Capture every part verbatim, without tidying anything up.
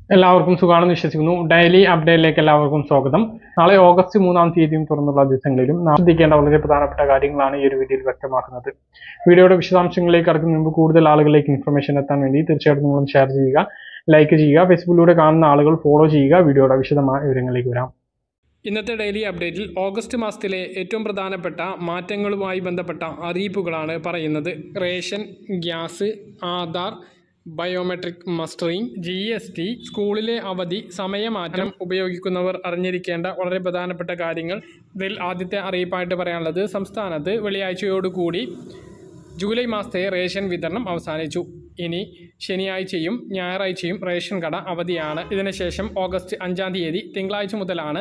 എല്ലാവർക്കും സുഖാണെന്ന് വിശ്വസിക്കുന്നു. ഡെയിലി അപ്ഡേറ്റിലേക്ക് എല്ലാവർക്കും സ്വാഗതം. നാളെ ഓഗസ്റ്റ് മൂന്നാം തീയതിയും തുറന്നുള്ള ദിവസങ്ങളിലും നാം ശ്രദ്ധിക്കേണ്ട വളരെ പ്രധാനപ്പെട്ട കാര്യങ്ങളാണ് ഈ ഒരു വീഡിയോയിൽ വ്യക്തമാക്കുന്നത്. വീഡിയോയുടെ വിശദാംശങ്ങളിലേക്ക് കടക്കുന്നതിന് മുമ്പ് കൂടുതൽ ആളുകളിലേക്ക് ഇൻഫർമേഷൻ എത്താൻ വേണ്ടി തീർച്ചയായിട്ടും നിങ്ങൾ ഷെയർ ചെയ്യുക, ലൈക്ക് ചെയ്യുക, ഫേസ്ബുക്കിലൂടെ കാണുന്ന ആളുകൾ ഫോളോ ചെയ്യുക. വീഡിയോയുടെ വിശദമായ വിവരങ്ങളിലേക്ക് വരാം. ഇന്നത്തെ ഡെയിലി അപ്ഡേറ്റിൽ ഓഗസ്റ്റ് മാസത്തിലെ ഏറ്റവും പ്രധാനപ്പെട്ട മാറ്റങ്ങളുമായി ബന്ധപ്പെട്ട അറിയിപ്പുകളാണ് പറയുന്നത്. Ration, gas, Aadhaar, biometric mustering, G S T, സ്കൂളിലെ അവധി സമയമാറ്റം ഉപയോഗിക്കുന്നവർ അറിഞ്ഞിരിക്കേണ്ട വളരെ പ്രധാനപ്പെട്ട കാര്യങ്ങൾ. ഇതിൽ ആദ്യത്തെ അറിയിപ്പായിട്ട് പറയാനുള്ളത്, സംസ്ഥാനത്ത് വെള്ളിയാഴ്ചയോടുകൂടി ജൂലൈ മാസത്തെ റേഷൻ വിതരണം അവസാനിച്ചു. ഇനി ശനിയാഴ്ചയും ഞായറാഴ്ചയും റേഷൻ കട അവധിയാണ്. ഇതിനുശേഷം ഓഗസ്റ്റ് അഞ്ചാം തീയതി തിങ്കളാഴ്ച മുതലാണ്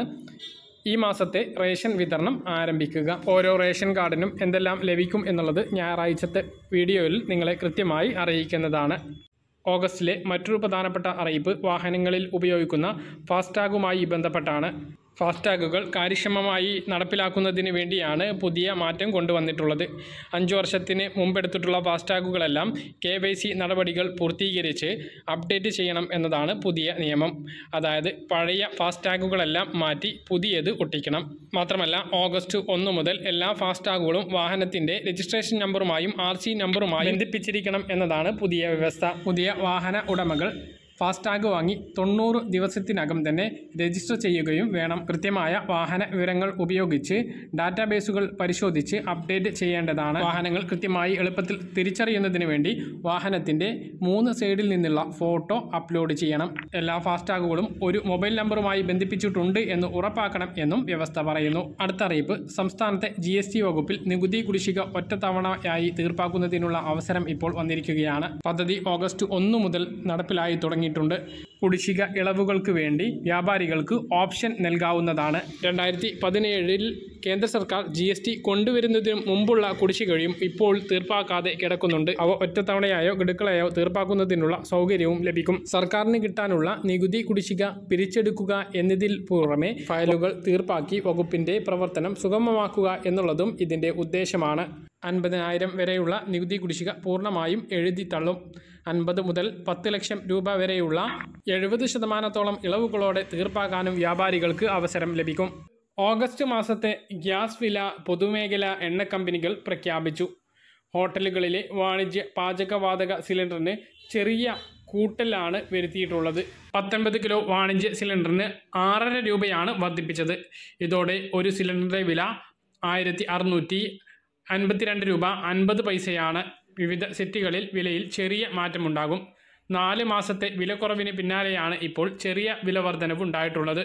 ഈ മാസത്തെ റേഷൻ വിതരണം ആരംഭിക്കുക. ഓരോ റേഷൻ കാർഡിനും എന്തെല്ലാം ലഭിക്കും എന്നുള്ളത് ഞായറാഴ്ചത്തെ വീഡിയോയിൽ നിങ്ങളെ കൃത്യമായി അറിയിക്കുന്നതാണ്. ഓഗസ്റ്റിലെ മറ്റൊരു പ്രധാനപ്പെട്ട അറിയിപ്പ് വാഹനങ്ങളിൽ ഉപയോഗിക്കുന്ന ഫാസ്ടാഗുമായി ബന്ധപ്പെട്ടാണ്. ഫാസ്ടാഗുകൾ കാര്യക്ഷമമായി നടപ്പിലാക്കുന്നതിന് വേണ്ടിയാണ് പുതിയ മാറ്റം കൊണ്ടുവന്നിട്ടുള്ളത്. അഞ്ച് വർഷത്തിന് മുമ്പെടുത്തിട്ടുള്ള ഫാസ്ടാഗുകളെല്ലാം കെ വൈ സി നടപടികൾ പൂർത്തീകരിച്ച് അപ്ഡേറ്റ് ചെയ്യണം എന്നതാണ് പുതിയ നിയമം. അതായത് പഴയ ഫാസ്ടാഗുകളെല്ലാം മാറ്റി പുതിയത് ഒട്ടിക്കണം. മാത്രമല്ല ഓഗസ്റ്റ് ഒന്ന് മുതൽ എല്ലാ ഫാസ്ടാഗുകളും വാഹനത്തിൻ്റെ രജിസ്ട്രേഷൻ നമ്പറുമായും ആർ സി നമ്പറുമായും ബന്ധിപ്പിച്ചിരിക്കണം എന്നതാണ് പുതിയ വ്യവസ്ഥ. പുതിയ വാഹന ഉടമകൾ ഫാസ്ടാഗ് വാങ്ങി തൊണ്ണൂറ് ദിവസത്തിനകം തന്നെ രജിസ്റ്റർ ചെയ്യുകയും വേണം. കൃത്യമായ വാഹന വിവരങ്ങൾ ഉപയോഗിച്ച് ഡാറ്റാബേസുകൾ പരിശോധിച്ച് അപ്ഡേറ്റ് ചെയ്യേണ്ടതാണ്. വാഹനങ്ങൾ കൃത്യമായി എളുപ്പത്തിൽ തിരിച്ചറിയുന്നതിന് വേണ്ടി വാഹനത്തിൻ്റെ മൂന്ന് സൈഡിൽ നിന്നുള്ള ഫോട്ടോ അപ്ലോഡ് ചെയ്യണം. എല്ലാ ഫാസ്ടാഗുകളും ഒരു മൊബൈൽ നമ്പറുമായി ബന്ധിപ്പിച്ചിട്ടുണ്ട് എന്ന് ഉറപ്പാക്കണം എന്നും വ്യവസ്ഥ പറയുന്നു. അടുത്ത അറിയിപ്പ്, സംസ്ഥാനത്തെ ജി എസ് ടി വകുപ്പിൽ നികുതി കുടിശ്ശിക ഒറ്റത്തവണയായി തീർപ്പാക്കുന്നതിനുള്ള അവസരം ഇപ്പോൾ വന്നിരിക്കുകയാണ്. പദ്ധതി ഓഗസ്റ്റ് ഒന്ന് മുതൽ നടപ്പിലായി തുടങ്ങി ണ്ട് കുടിശ്ശിക ഇളവുകൾക്ക് വേണ്ടി വ്യാപാരികൾക്ക് ഓപ്ഷൻ നൽകാവുന്നതാണ്. രണ്ടായിരത്തി പതിനേഴിൽ കേന്ദ്ര സർക്കാർ ജി എസ് ടി കൊണ്ടുവരുന്നതിന് മുമ്പുള്ള കുടിശ്ശികയും ഇപ്പോൾ തീർപ്പാക്കാതെ കിടക്കുന്നുണ്ട്. അവ ഒറ്റത്തവണയായോ ഗഡുക്കളായോ തീർപ്പാക്കുന്നതിനുള്ള സൗകര്യവും ലഭിക്കും. സർക്കാരിന് കിട്ടാനുള്ള നികുതി കുടിശ്ശിക പിരിച്ചെടുക്കുക എന്നതിൽ പുറമെ ഫയലുകൾ തീർപ്പാക്കി വകുപ്പിന്റെ പ്രവർത്തനം സുഗമമാക്കുക എന്നുള്ളതും ഇതിന്റെ ഉദ്ദേശമാണ്. അൻപതിനായിരം വരെയുള്ള നികുതി കുടിശ്ശിക പൂർണ്ണമായും എഴുതിത്തള്ളും. അൻപത് മുതൽ പത്ത് ലക്ഷം രൂപ വരെയുള്ള എഴുപത് ശതമാനത്തോളം ഇളവുകളോടെ തീർപ്പാക്കാനും വ്യാപാരികൾക്ക് അവസരം ലഭിക്കും. ഓഗസ്റ്റ് മാസത്തെ ഗ്യാസ് വില പൊതുമേഖലാ എണ്ണ കമ്പനികൾ പ്രഖ്യാപിച്ചു. ഹോട്ടലുകളിലെ വാണിജ്യ പാചകവാതക സിലിണ്ടറിന് ചെറിയ കൂട്ടലാണ് വരുത്തിയിട്ടുള്ളത്. പത്തൊൻപത് കിലോ വാണിജ്യ സിലിണ്ടറിന് ആറര രൂപയാണ് വർദ്ധിപ്പിച്ചത്. ഇതോടെ ഒരു സിലിണ്ടറിൻ്റെ വില ആയിരത്തി അറുന്നൂറ്റി അൻപത്തിരണ്ട് രൂപ അൻപത് പൈസയാണ്. വിവിധ സെറ്റുകളിൽ വിലയിൽ ചെറിയ മാറ്റമുണ്ടാകും. നാല് മാസത്തെ വിലക്കുറവിന് പിന്നാലെയാണ് ഇപ്പോൾ ചെറിയ വില വർധനവ് ഉണ്ടായിട്ടുള്ളത്.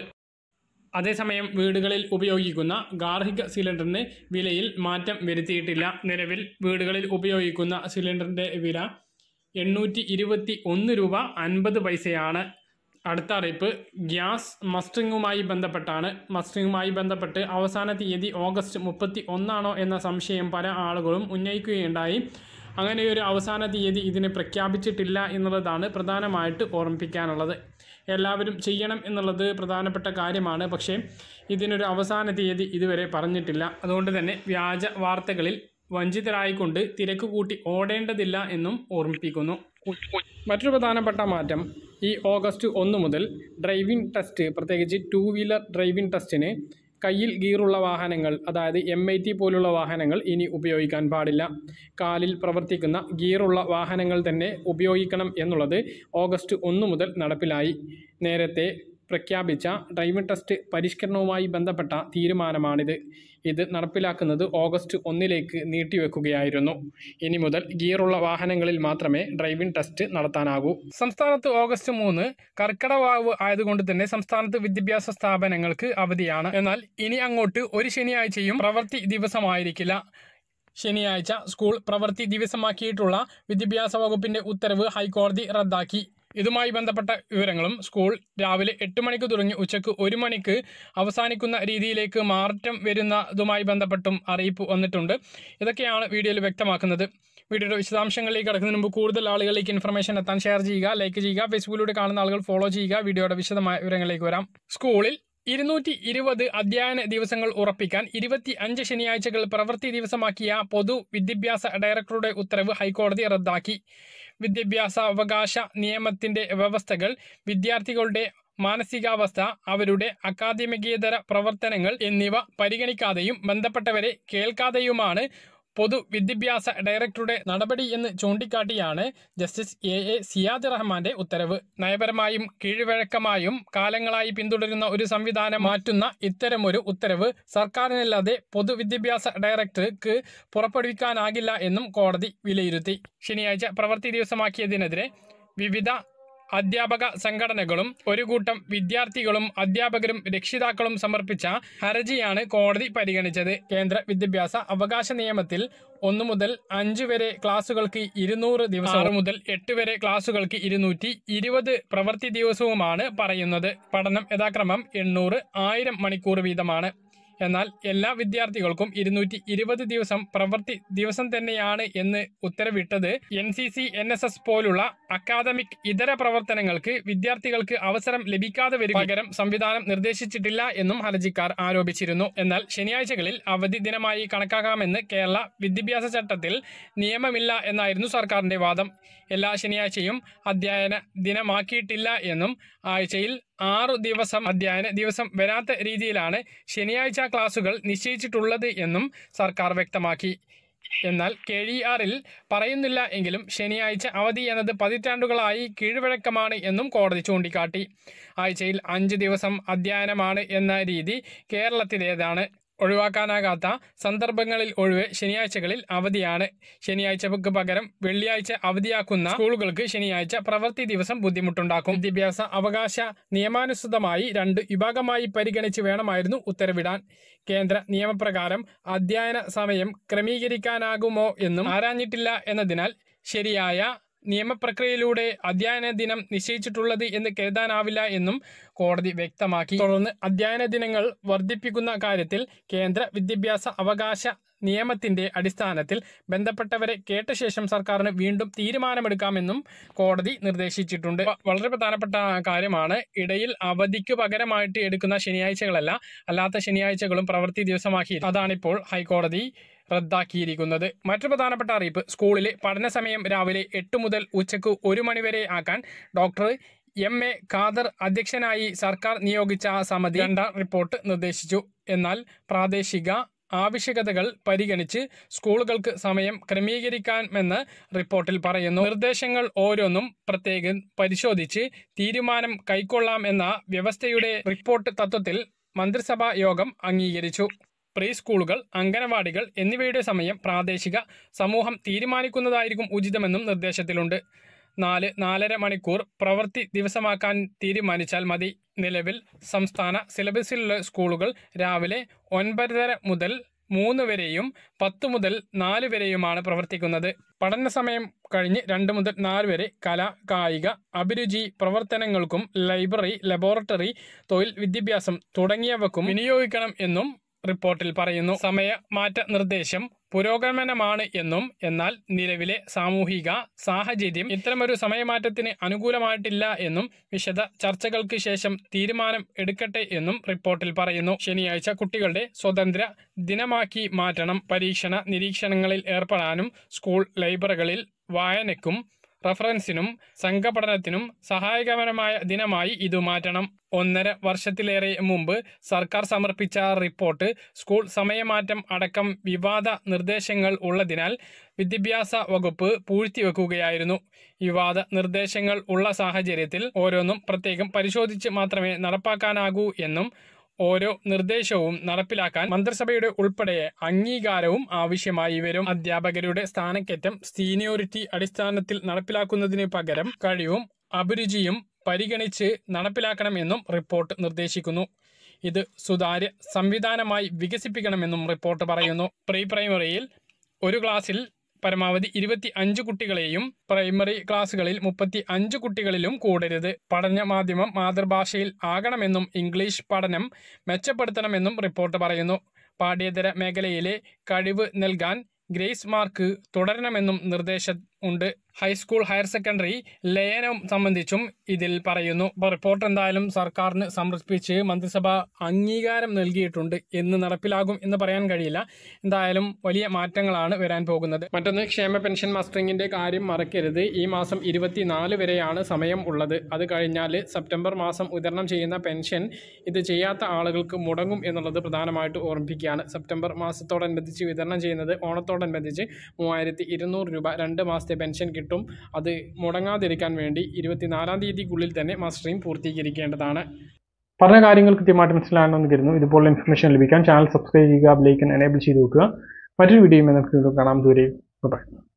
അതേസമയം വീടുകളിൽ ഉപയോഗിക്കുന്ന ഗാർഹിക സിലിണ്ടറിന് വിലയിൽ മാറ്റം വരുത്തിയിട്ടില്ല. നിലവിൽ വീടുകളിൽ ഉപയോഗിക്കുന്ന സിലിണ്ടറിൻ്റെ വില എണ്ണൂറ്റി ഇരുപത്തി ഒന്ന് രൂപ അൻപത് പൈസയാണ്. അടുത്ത അറിയിപ്പ് ഗ്യാസ് മസ്റ്ററിങ്ങുമായി ബന്ധപ്പെട്ടാണ്. മസ്റ്ററിങ്ങുമായി ബന്ധപ്പെട്ട് അവസാന തീയതി ഓഗസ്റ്റ് മുപ്പത്തി ഒന്നാണോ എന്ന സംശയം പല ആളുകളും ഉന്നയിക്കുകയുണ്ടായി. അങ്ങനെയൊരു അവസാന തീയതി ഇതിന് പ്രഖ്യാപിച്ചിട്ടില്ല എന്നുള്ളതാണ് പ്രധാനമായിട്ട് ഓർമ്മിപ്പിക്കാനുള്ളത്. എല്ലാവരും ചെയ്യണം എന്നുള്ളത് പ്രധാനപ്പെട്ട കാര്യമാണ്. പക്ഷേ ഇതിനൊരു അവസാന തീയതി ഇതുവരെ പറഞ്ഞിട്ടില്ല. അതുകൊണ്ട് തന്നെ വ്യാജ വാർത്തകളിൽ വഞ്ചിതരായിക്കൊണ്ട് തിരക്ക് കൂട്ടി ഓടേണ്ടതില്ല എന്നും ഓർമ്മിപ്പിക്കുന്നു. മറ്റൊരു പ്രധാനപ്പെട്ട മാറ്റം, ഈ ഓഗസ്റ്റ് ഒന്ന് മുതൽ ഡ്രൈവിംഗ് ടെസ്റ്റ്, പ്രത്യേകിച്ച് ടു വീലർ ഡ്രൈവിംഗ് ടെസ്റ്റിന് കയ്യിൽ ഗിയറുള്ള വാഹനങ്ങൾ, അതായത് എം ഐ ടി പോലുള്ള വാഹനങ്ങൾ ഇനി ഉപയോഗിക്കാൻ പാടില്ല. കാലിൽ പ്രവർത്തിക്കുന്ന ഗിയറുള്ള വാഹനങ്ങൾ തന്നെ ഉപയോഗിക്കണം എന്നുള്ളത് ഓഗസ്റ്റ് ഒന്ന് മുതൽ നടപ്പിലായി. നേരത്തെ പ്രഖ്യാപിച്ച ഡ്രൈവിംഗ് ടെസ്റ്റ് പരിഷ്കരണവുമായി ബന്ധപ്പെട്ട തീരുമാനമാണിത്. ഇത് നടപ്പിലാക്കുന്നത് ഓഗസ്റ്റ് ഒന്നിലേക്ക് നീട്ടിവെക്കുകയായിരുന്നു. ഇനി മുതൽ ഗിയറുള്ള വാഹനങ്ങളിൽ മാത്രമേ ഡ്രൈവിംഗ് ടെസ്റ്റ് നടത്താനാകൂ. സംസ്ഥാനത്ത് ഓഗസ്റ്റ് മൂന്ന് കർക്കിടകവാവ് ആയതുകൊണ്ട് തന്നെ സംസ്ഥാനത്ത് വിദ്യാഭ്യാസ സ്ഥാപനങ്ങൾക്ക് അവധിയാണ്. എന്നാൽ ഇനി അങ്ങോട്ട് ഒരു ശനിയാഴ്ചയും പ്രവൃത്തി ദിവസമായിരിക്കില്ല. ശനിയാഴ്ച സ്കൂൾ പ്രവൃത്തി ദിവസമാക്കിയിട്ടുള്ള വിദ്യാഭ്യാസ വകുപ്പിന്റെ ഉത്തരവ് ഹൈക്കോടതി റദ്ദാക്കി. ഇതുമായി ബന്ധപ്പെട്ട വിവരങ്ങളും സ്കൂൾ രാവിലെ എട്ട് മണിക്ക് തുടങ്ങി ഉച്ചയ്ക്ക് ഒരു മണിക്ക് അവസാനിക്കുന്ന രീതിയിലേക്ക് മാറ്റം വരുന്നതുമായി ബന്ധപ്പെട്ടും അറിയിപ്പ് വന്നിട്ടുണ്ട്. ഇതൊക്കെയാണ് വീഡിയോയിൽ വ്യക്തമാക്കുന്നത്. വീഡിയോയുടെ വിശദാംശങ്ങളിലേക്ക് കടക്കുന്നതിന് മുമ്പ് കൂടുതൽ ആളുകളിലേക്ക് ഇൻഫർമേഷൻ എത്താൻ ഷെയർ ചെയ്യുക, ലൈക്ക് ചെയ്യുക, ഫേസ്ബുക്കിലൂടെ കാണുന്ന ആളുകൾ ഫോളോ ചെയ്യുക. വീഡിയോയുടെ വിശദമായ വിവരങ്ങളിലേക്ക് വരാം. സ്കൂളിൽ ഇരുന്നൂറ്റി ഇരുപത് അധ്യയന ദിവസങ്ങൾ ഉറപ്പിക്കാൻ ഇരുപത്തി അഞ്ച് ശനിയാഴ്ചകൾ പ്രവൃത്തി ദിവസമാക്കിയ പൊതു വിദ്യാഭ്യാസ ഡയറക്ടറുടെ ഉത്തരവ് ഹൈക്കോടതി റദ്ദാക്കി. വിദ്യാഭ്യാസ അവകാശ നിയമത്തിന്റെ വ്യവസ്ഥകൾ, വിദ്യാർത്ഥികളുടെ മാനസികാവസ്ഥ, അവരുടെ അക്കാദമികേതര പ്രവർത്തനങ്ങൾ എന്നിവ പരിഗണിക്കാതെയും ബന്ധപ്പെട്ടവരെ കേൾക്കാതെയുമാണ് പൊതുവിദ്യാഭ്യാസ ഡയറക്ടറുടെ നടപടി എന്ന് ചൂണ്ടിക്കാട്ടിയാണ് ജസ്റ്റിസ് എ എ സിയാദ് റഹ്മാന്റെ ഉത്തരവ്. നയപരമായും കീഴ്വഴക്കമായും കാലങ്ങളായി പിന്തുടരുന്ന ഒരു സംവിധാനം മാറ്റുന്ന ഇത്തരമൊരു ഉത്തരവ് സർക്കാരിനല്ലാതെ പൊതുവിദ്യാഭ്യാസ ഡയറക്ടർക്ക് പുറപ്പെടുവിക്കാനാകില്ല എന്നും കോടതി വിലയിരുത്തി. ശനിയാഴ്ച പ്രവൃത്തി ദിവസമാക്കിയതിനെതിരെ വിവിധ അധ്യാപക സംഘടനകളും ഒരു കൂട്ടം വിദ്യാർത്ഥികളും അധ്യാപകരും രക്ഷിതാക്കളും സമർപ്പിച്ച ഹർജിയാണ് കോടതി പരിഗണിച്ചത്. കേന്ദ്ര വിദ്യാഭ്യാസ അവകാശ നിയമത്തിൽ ഒന്നു മുതൽ അഞ്ച് വരെ ക്ലാസുകൾക്ക് ഇരുന്നൂറ് ദിവസം, ആറ് മുതൽ എട്ട് വരെ ക്ലാസുകൾക്ക് ഇരുന്നൂറ്റി ഇരുപത് പ്രവൃത്തി ദിവസവുമാണ് പറയുന്നത്. പഠനം യഥാക്രമം എണ്ണൂറ് ആയിരം മണിക്കൂർ വീതമാണ്. എന്നാൽ എല്ലാ വിദ്യാർത്ഥികൾക്കും ഇരുന്നൂറ്റി ഇരുപത് ദിവസം പ്രവൃത്തി ദിവസം തന്നെയാണ് എന്ന് ഉത്തരവിട്ടത് N C C, N S S പോലുള്ള അക്കാദമിക് ഇതര പ്രവർത്തനങ്ങൾക്ക് വിദ്യാർത്ഥികൾക്ക് അവസരം ലഭിക്കാതെ വരും പകരം സംവിധാനം നിർദ്ദേശിച്ചിട്ടില്ല എന്നും ഹർജിക്കാർ ആരോപിച്ചിരുന്നു. എന്നാൽ ശനിയാഴ്ചകളിൽ അവധി ദിനമായി കണക്കാക്കാമെന്ന് കേരള വിദ്യാഭ്യാസ ചട്ടത്തിൽ നിയമമില്ല എന്നായിരുന്നു സർക്കാരിന്റെ വാദം. എല്ലാ ശനിയാഴ്ചയും അധ്യയന ദിനമാക്കിയിട്ടില്ല എന്നും ആഴ്ചയിൽ ആറു ദിവസം അധ്യയന ദിവസം വരാത്ത രീതിയിലാണ് ശനിയാഴ്ച ക്ലാസുകൾ നിശ്ചയിച്ചിട്ടുള്ളത് എന്നും സർക്കാർ വ്യക്തമാക്കി. എന്നാൽ കെ ഡി ആറിൽ പറയുന്നില്ല എങ്കിലും ശനിയാഴ്ച അവധി എന്നത് പതിറ്റാണ്ടുകളായി കീഴ്വഴക്കമാണ് എന്നും കോടതി ചൂണ്ടിക്കാട്ടി. ആഴ്ചയിൽ അഞ്ച് ദിവസം അധ്യയനമാണ് എന്ന രീതി കേരളത്തിലേതാണ്. ഒഴിവാക്കാനാകാത്ത സന്ദർഭങ്ങളിൽ ഒഴിവ് ശനിയാഴ്ചകളിൽ അവധിയാണ്. ശനിയാഴ്ചക്ക് പകരം വെള്ളിയാഴ്ച അവധിയാക്കുന്ന സ്കൂളുകൾക്ക് ശനിയാഴ്ച പ്രവൃത്തി ദിവസം ബുദ്ധിമുട്ടുണ്ടാക്കും. വിദ്യാഭ്യാസ അവകാശ നിയമാനുസൃതമായി രണ്ട് വിഭാഗമായി പരിഗണിച്ച് വേണമായിരുന്നു ഉത്തരവിടാൻ. കേന്ദ്ര നിയമപ്രകാരം അധ്യയന സമയം ക്രമീകരിക്കാനാകുമോ എന്നും ആരാഞ്ഞിട്ടില്ല എന്നതിനാൽ ശരിയായ നിയമപ്രക്രിയയിലൂടെ അധ്യയന ദിനം നിശ്ചയിച്ചിട്ടുള്ളത് എന്ന് കരുതാനാവില്ല എന്നും കോടതി വ്യക്തമാക്കി. തുടർന്ന് അധ്യയന ദിനങ്ങൾ വർദ്ധിപ്പിക്കുന്ന കാര്യത്തിൽ കേന്ദ്ര വിദ്യാഭ്യാസ അവകാശ നിയമത്തിന്റെ അടിസ്ഥാനത്തിൽ ബന്ധപ്പെട്ടവരെ കേട്ട ശേഷം സർക്കാരിന് വീണ്ടും തീരുമാനമെടുക്കാമെന്നും കോടതി നിർദ്ദേശിച്ചിട്ടുണ്ട്. വളരെ പ്രധാനപ്പെട്ട കാര്യമാണ്. ഇടയിൽ അവധിക്ക് പകരമായിട്ട് എടുക്കുന്ന ശനിയാഴ്ചകളല്ല, അല്ലാത്ത ശനിയാഴ്ചകളും പ്രവൃത്തി ദിവസമാക്കി. അതാണിപ്പോൾ ഹൈക്കോടതി റദ്ദാക്കിയിരിക്കുന്നത്. മറ്റു പ്രധാനപ്പെട്ട അറിയിപ്പ്, സ്കൂളിലെ പഠന സമയം രാവിലെ എട്ട് മുതൽ ഉച്ചയ്ക്ക് ഒരു മണിവരെ ആക്കാൻ ഡോക്ടർ എം എ ഖാദർ അധ്യക്ഷനായി സർക്കാർ നിയോഗിച്ച സമിതി രണ്ടാം റിപ്പോർട്ട് നിർദ്ദേശിച്ചു. എന്നാൽ പ്രാദേശിക ആവശ്യകതകൾ പരിഗണിച്ച് സ്കൂളുകൾക്ക് സമയം ക്രമീകരിക്കാമെന്ന് റിപ്പോർട്ടിൽ പറയുന്നു. നിർദ്ദേശങ്ങൾ ഓരോന്നും പ്രത്യേകം പരിശോധിച്ച് തീരുമാനം കൈക്കൊള്ളാം എന്ന വ്യവസ്ഥയുടെ റിപ്പോർട്ട് തത്വത്തിൽ മന്ത്രിസഭാ യോഗം അംഗീകരിച്ചു. പ്രീ സ്കൂളുകൾ, അംഗനവാടികൾ എന്നിവയുടെ സമയം പ്രാദേശിക സമൂഹം തീരുമാനിക്കുന്നതായിരിക്കും ഉചിതമെന്നും നിർദ്ദേശത്തിലുണ്ട്. നാല് നാലര മണിക്കൂർ പ്രവൃത്തി ദിവസമാക്കാൻ തീരുമാനിച്ചാൽ മതി. നിലവിൽ സംസ്ഥാന സിലബസിലുള്ള സ്കൂളുകൾ രാവിലെ ഒൻപതര മുതൽ മൂന്ന് വരെയും പത്ത് മുതൽ നാല് വരെയുമാണ് പ്രവർത്തിക്കുന്നത്. പഠന സമയം കഴിഞ്ഞ് രണ്ട് മുതൽ നാല് വരെ കല, കായിക, അഭിരുചി പ്രവർത്തനങ്ങൾക്കും ലൈബ്രറി, ലബോറട്ടറി, തൊഴിൽ വിദ്യാഭ്യാസം തുടങ്ങിയവക്കും വിനിയോഗിക്കണം എന്നും റിപ്പോർട്ടിൽ പറയുന്നു. സമയമാറ്റ നിർദ്ദേശം പുരോഗമനമാണ് എന്നും എന്നാൽ നിലവിലെ സാമൂഹിക സാഹചര്യം ഇത്തരമൊരു സമയമാറ്റത്തിന് അനുകൂലമായിട്ടില്ല എന്നും വിശദ ചർച്ചകൾക്ക് ശേഷം തീരുമാനം എടുക്കട്ടെ എന്നും റിപ്പോർട്ടിൽ പറയുന്നു. ശനിയാഴ്ച കുട്ടികളുടെ സ്വതന്ത്ര ദിനമാക്കി മാറ്റണം. പരീക്ഷണ നിരീക്ഷണങ്ങളിൽ ഏർപ്പെടാനും സ്കൂൾ ലൈബ്രറികളിൽ വായനയ്ക്കും റഫറൻസിനും സംഘപഠനത്തിനും സഹായകരമായ ദിനമായി ഇത് മാറ്റണം. ഒന്നര വർഷത്തിലേറെ മുമ്പ് സർക്കാർ സമർപ്പിച്ച റിപ്പോർട്ട് സ്കൂൾ സമയമാറ്റം അടക്കം വിവാദ നിർദ്ദേശങ്ങൾ ഉള്ളതിനാൽ വിദ്യാഭ്യാസ വകുപ്പ് പൂഴ്ത്തിവെക്കുകയായിരുന്നു. വിവാദ നിർദ്ദേശങ്ങൾ ഉള്ള സാഹചര്യത്തിൽ ഓരോന്നും പ്രത്യേകം പരിശോധിച്ച് മാത്രമേ നടപ്പാക്കാനാകൂ എന്നും ഓരോ നിർദ്ദേശവും നടപ്പിലാക്കാൻ മന്ത്രിസഭയുടെ ഉൾപ്പെടെ അംഗീകാരവും ആവശ്യമായി വരും. അധ്യാപകരുടെ സ്ഥാനക്കയറ്റം സീനിയോറിറ്റി അടിസ്ഥാനത്തിൽ നടപ്പിലാക്കുന്നതിന് പകരം കഴിവും അഭിരുചിയും പരിഗണിച്ച് നടപ്പിലാക്കണമെന്നും റിപ്പോർട്ട് നിർദ്ദേശിക്കുന്നു. ഇത് സുതാര്യ സംവിധാനമായി വികസിപ്പിക്കണമെന്നും റിപ്പോർട്ട് പറയുന്നു. പ്രീ പ്രൈമറിയിൽ ഒരു ക്ലാസ്സിൽ പരമാവധി ഇരുപത്തി അഞ്ച് കുട്ടികളെയും പ്രൈമറി ക്ലാസുകളിൽ മുപ്പത്തി അഞ്ച് കുട്ടികളിലും കൂടരുത്. പഠന മാധ്യമം മാതൃഭാഷയിൽ ആകണമെന്നും ഇംഗ്ലീഷ് പഠനം മെച്ചപ്പെടുത്തണമെന്നും റിപ്പോർട്ട് പറയുന്നു. പാഠ്യേതര മേഖലയിലെ കഴിവ് നൽകാൻ ഗ്രേസ് മാർക്ക് തുടരണമെന്നും നിർദ്ദേശ ഉണ്ട്. ഹൈസ്കൂൾ ഹയർ സെക്കൻഡറി ലയനം സംബന്ധിച്ചും ഇതിൽ പറയുന്നു. റിപ്പോർട്ട് എന്തായാലും സർക്കാരിന് സമർപ്പിച്ച് മന്ത്രിസഭ അംഗീകാരം നൽകിയിട്ടുണ്ട്. എന്ന് നടപ്പിലാകും എന്ന് പറയാൻ കഴിയില്ല. എന്തായാലും വലിയ മാറ്റങ്ങളാണ് വരാൻ പോകുന്നത്. മറ്റൊന്ന്, ക്ഷേമ പെൻഷൻ മസ്റ്ററിങ്ങിന്റെ കാര്യം മറക്കരുത്. ഈ മാസം ഇരുപത്തിനാല് വരെയാണ് സമയം ഉള്ളത്. അത് കഴിഞ്ഞാൽ സെപ്റ്റംബർ മാസം വിതരണം ചെയ്യുന്ന പെൻഷൻ ഇത് ചെയ്യാത്ത ആളുകൾക്ക് മുടങ്ങും എന്നുള്ളത് പ്രധാനമായിട്ട് ഓർമ്മിപ്പിക്കുകയാണ്. സെപ്റ്റംബർ മാസത്തോടനുബന്ധിച്ച് വിതരണം ചെയ്യുന്നത് ഓണത്തോടനുബന്ധിച്ച് മൂവായിരത്തി ഇരുന്നൂറ് രൂപ രണ്ട് മാസത്തെ പെൻഷൻ കിട്ടും. അത് മുടങ്ങാതിരിക്കാൻ വേണ്ടി ഇരുപത്തിനാലാം തീയതിക്കുള്ളിൽ തന്നെ മസ്റ്ററിംഗ് പൂർത്തീകരിക്കേണ്ടതാണ്. പറഞ്ഞ കാര്യങ്ങൾ കൃത്യമായിട്ട് മനസ്സിലാണെന്ന് കരുതുന്നു. ഇതുപോലുള്ള ഇൻഫർമേഷൻ ലഭിക്കാൻ ചാനൽ സബ്സ്ക്രൈബ് ചെയ്യുക, ബെൽ ഐക്കൺ എനേബിൾ ചെയ്ത് വെക്കുക. മറ്റൊരു വീഡിയോയുമായി നമുക്ക് കാണാം. ദൂരെ ബൈ.